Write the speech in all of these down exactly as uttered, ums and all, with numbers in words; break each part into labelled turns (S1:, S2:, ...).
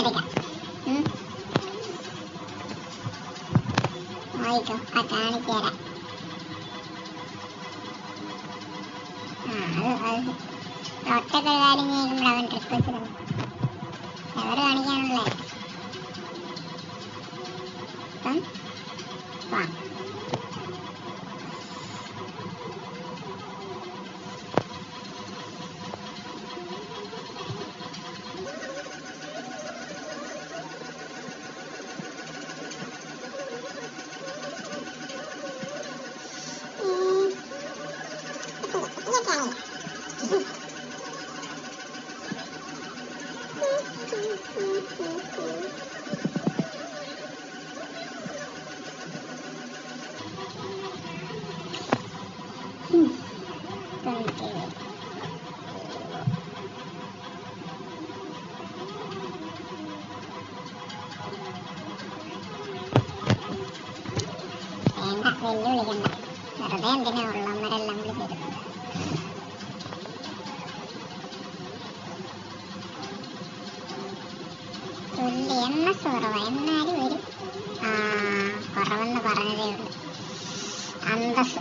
S1: കാണിച്ചെടുക്കാം. നോയിക്കോ, ആ കാണിച്ചു തരാം. ആ അത് അത് ഒറ്റക്കൊരു കാര്യം ചെയ്യുമ്പോൾ അവൻ ട്രിക്ക് വെച്ചിരുന്നു. എവർ കാണിക്കാനുള്ളേ ഇപ്പം വാ. വെല്ലുവിളിക്കണ്ട, വെറുതെ എന്തിനാ ഉള്ളവരെല്ലാം വിളിച്ചത്. തുല്യ എം എസ് കുറവാ, എന്നാലും ഒരു ആ കുറവെന്ന് പറഞ്ഞതേ ഉള്ളൂ. അന്തസ്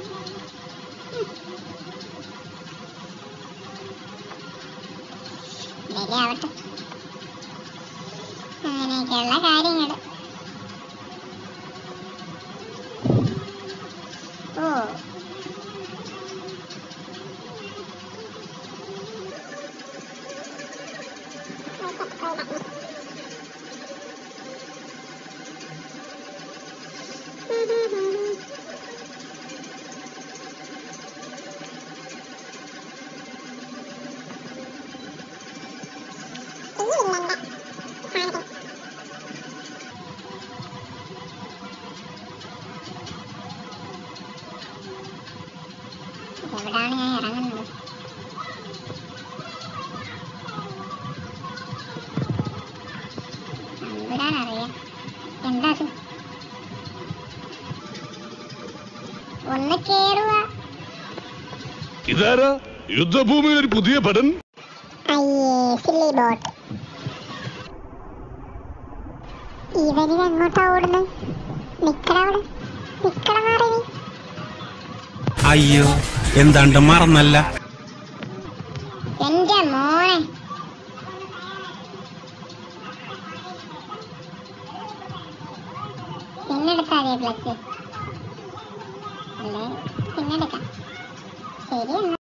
S1: ശരിയാവട്ടെ. അങ്ങനെയൊക്കെയുള്ള കാര്യങ്ങൾ. ഓ എവിടാണ് ഞാൻ ഇറങ്ങുന്നത്? നമ്പുരാനറിയാം. എന്താ ഒന്ന് കേറുക.
S2: ഇതാരാ യുദ്ധഭൂമിയിൽ ഒരു പുതിയ പടൻ?
S1: അയ്യേ സില്ലി ബോട്ട്. ഇവനിത് എങ്ങോട്ടാ ഓടുന്നത്? നിക്കടവിടെ, നിക്കട മാറി.
S3: അയ്യോ, എന്താണ്ട് മറന്നല്ല.
S1: എന്റെ മോനെ, പിന്നെടുത്താതെ പ്ലസ് അല്ലേ? പിന്നെടുക്കാം. ശരി എന്നാ.